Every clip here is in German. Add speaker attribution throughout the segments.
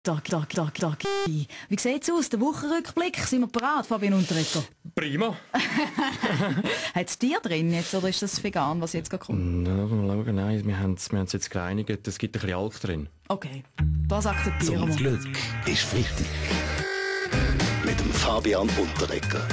Speaker 1: Wie sieht es aus? Der Wochenrückblick? Sind wir bereit, Fabian Unterreger?
Speaker 2: Prima.
Speaker 1: Hat es Tier drin jetzt, oder ist das vegan, was jetzt gerade kommt?
Speaker 2: Nein, wir haben es jetzt gereinigt. Es gibt ein bisschen Alk drin.
Speaker 1: Okay, das akzeptieren wir.
Speaker 3: Zum Glück ist Freitag. Mit dem Fabian Unterreger.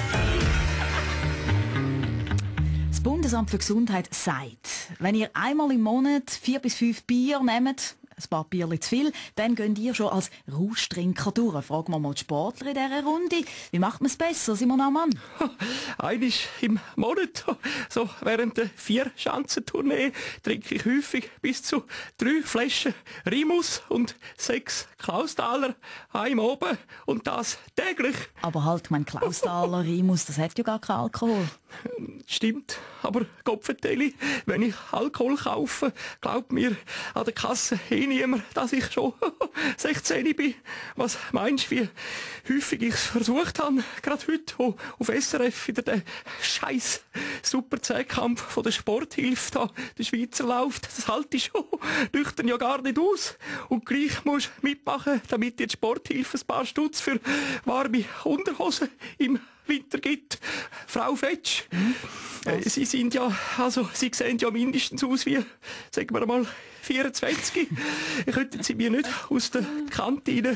Speaker 1: Das Bundesamt für Gesundheit sagt, wenn ihr einmal im Monat 4 bis 5 Bier nehmt, ein paar Bierchen zu viel, dann geht ihr schon als Rauschtrinker durch. Fragen wir mal die Sportler in dieser Runde. Wie macht man es besser, Simon Ammann?
Speaker 2: Einmal im Monat, so während der 4-Schanzentournee, trinke ich häufig bis zu 3 Flaschen Rimus und 6 Klausthaler heim oben und das täglich.
Speaker 1: Aber halt, mein Klausthaler Rimus, das hat ja gar keinen Alkohol.
Speaker 2: Stimmt, aber Kopfenteli, wenn ich Alkohol kaufe, glaubt mir an der Kasse niemand, dass ich schon 16 bin. Was meinst du, wie häufig ich es versucht habe? Gerade heute, wo auf SRF wieder der scheiß Super-Zehnkampf von der Sporthilfe da, der Schweizer läuft. Das halte ich schon nüchtern ja gar nicht aus. Und gleich musst du mitmachen, damit die Sporthilfe ein paar Stutz für warme Unterhosen im Winter gibt. Frau Fetsch, Sie sind ja, also Sie sehen ja mindestens aus wie, sagen wir mal, 24. Könnten Sie mir nicht aus der Kantine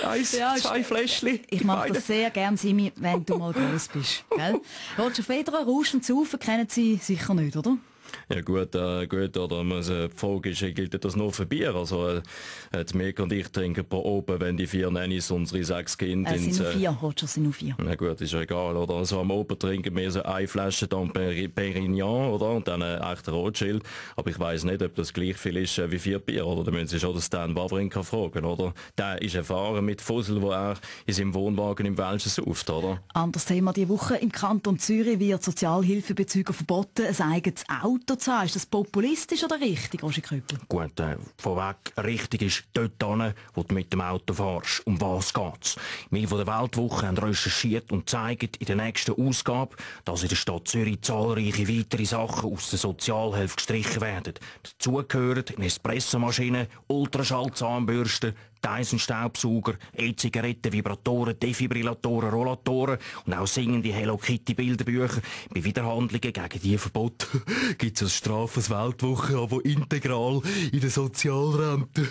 Speaker 2: 2 Fläschchen?
Speaker 1: Ich mache das sehr gern, Simi, wenn du mal groß bist. Gell? Roger Federer, Rauschen und Saufen kennen Sie sicher nicht, oder?
Speaker 2: Ja gut, oder die Frage ist, gilt das nur für Bier? Also, Mirka und ich trinken pro oben, wenn die 4 Nannies unsere 6 Kinder
Speaker 1: sind nur 4, Roger, sind nur 4.
Speaker 2: Na gut, ist ja egal, oder? Also am Oben trinken wir so 1 Flasche Dom Perignon, oder? Und dann echt Rothschild. Aber ich weiss nicht, ob das gleich viel ist wie 4 Bier, oder? Da müssen Sie schon den Stan Wawrinka fragen, oder? Der ist erfahren mit Fussel, wo er in seinem Wohnwagen im Welschen sauft, oder?
Speaker 1: Anderes Thema die Woche. Im Kanton Zürich wird Sozialhilfebezüger verboten, ein eigenes Auto zu haben. Ist das populistisch oder richtig, Roger Köppel?
Speaker 4: Gut, vorweg, richtig ist dort hin, wo du mit dem Auto fährst. Um was geht's? Wir von der Weltwoche haben recherchiert und zeigen in der nächsten Ausgabe, dass in der Stadt Zürich zahlreiche weitere Sachen aus der Sozialhilfe gestrichen werden. Dazu gehören eine Espressomaschine, Ultraschallzahnbürsten, Dyson-Staubsauger, E-Zigaretten, Vibratoren, Defibrillatoren, Rollatoren und auch singende Hello Kitty Bilderbücher. Bei Widerhandlungen gegen diese Verbote gibt es ein strafes Weltwoche-Abo integral in der Sozialrente.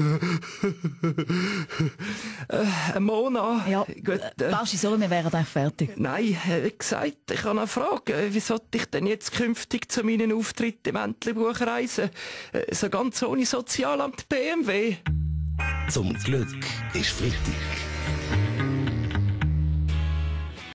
Speaker 2: Mona?
Speaker 1: Ja,
Speaker 2: gut,
Speaker 1: Baschi, sorry, wir wären eigentlich fertig.
Speaker 2: Nein, wie gesagt, ich habe eine Frage. Wie sollte ich denn jetzt künftig zu meinen Auftritten im Entlebuch reisen? So ganz ohne Sozialamt BMW?
Speaker 3: Zum Glück ist Freitag.